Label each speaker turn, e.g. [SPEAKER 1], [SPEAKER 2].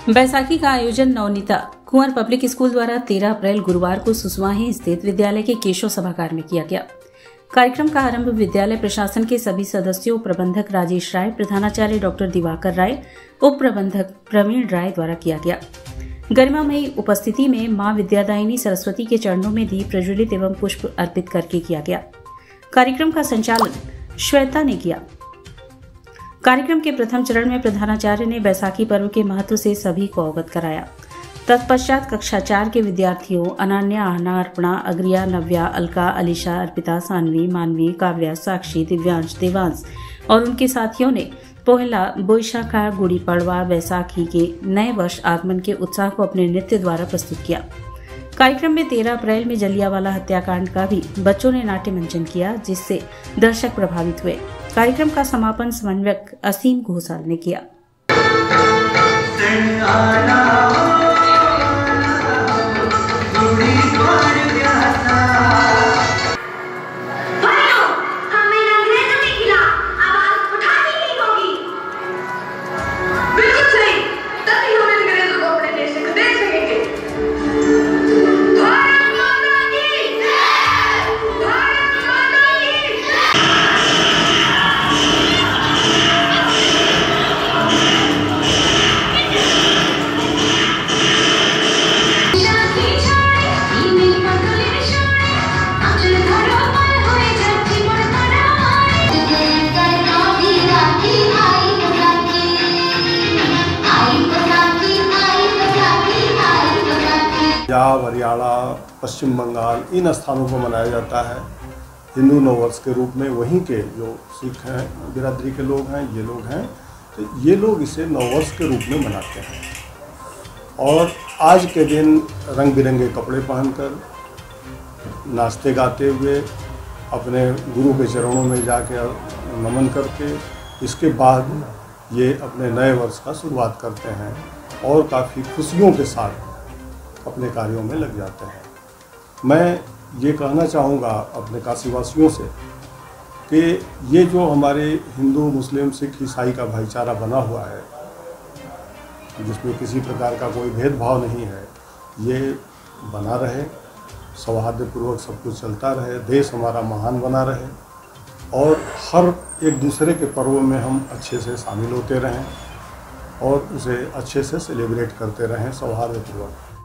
[SPEAKER 1] बैसाखी का आयोजन नवनीता कुंवर public school द्वारा 13 अप्रैल गुरुवार को सुसवाही स्थित विद्यालय के केशव सभागार में किया गया। कार्यक्रम का आरंभ विद्यालय प्रशासन के सभी सदस्यों, प्रबंधक राजेश राय, प्रधानाचार्य डॉक्टर दिवाकर राय, उप प्रबंधक प्रवीण राय द्वारा किया गया। गरिमामयी उपस्थिति में मां विद्यादायिनी सरस्वती के चरणों में दीप प्रज्वलित एवं पुष्प अर्पित करके किया गया। कार्यक्रम का संचालन श्वेता ने किया। कार्यक्रम के प्रथम चरण में प्रधानाचार्य ने बैसाखी पर्व के महत्व से सभी को अवगत कराया। तत्पश्चात कक्षा 4 के विद्यार्थियों अनान्या, आहना, अर्पणा, अग्रिया, नव्या, अलका, अलीशा, अर्पिता, सानवी, मानवी, काव्या, साक्षी, दिव्यांश, देवांश और उनके साथियों ने पोहला, बोईशाखा, गुड़ी पड़वा, बैसाखी के नए वर्ष आगमन के उत्साह को अपने नृत्य द्वारा प्रस्तुत किया। कार्यक्रम में 13 अप्रैल में जलियांवाला हत्याकांड का भी बच्चों ने नाट्य मंचन किया, जिससे दर्शक प्रभावित हुए। कार्यक्रम का समापन समन्वयक असीम घोषाल ने किया।
[SPEAKER 2] पंजाब, हरियाणा, पश्चिम बंगाल इन स्थानों पर मनाया जाता है हिंदू नववर्ष के रूप में। वहीं के जो सिख हैं, बिरादरी के लोग हैं, ये लोग हैं, तो ये लोग इसे नववर्ष के रूप में मनाते हैं। और आज के दिन रंग बिरंगे कपड़े पहनकर, नाचते गाते हुए अपने गुरु के चरणों में जाकर नमन करके इसके बाद ये अपने नए वर्ष का शुरुआत करते हैं और काफ़ी खुशियों के साथ अपने कार्यों में लग जाते हैं। मैं ये कहना चाहूँगा अपने काशीवासियों से कि ये जो हमारे हिंदू, मुस्लिम, सिख, ईसाई का भाईचारा बना हुआ है, जिसमें किसी प्रकार का कोई भेदभाव नहीं है, ये बना रहे, सौहार्दपूर्वक सब कुछ चलता रहे, देश हमारा महान बना रहे और हर एक दूसरे के पर्वों में हम अच्छे से शामिल होते रहें और उसे अच्छे से सेलिब्रेट करते रहें सौहार्दपूर्वक।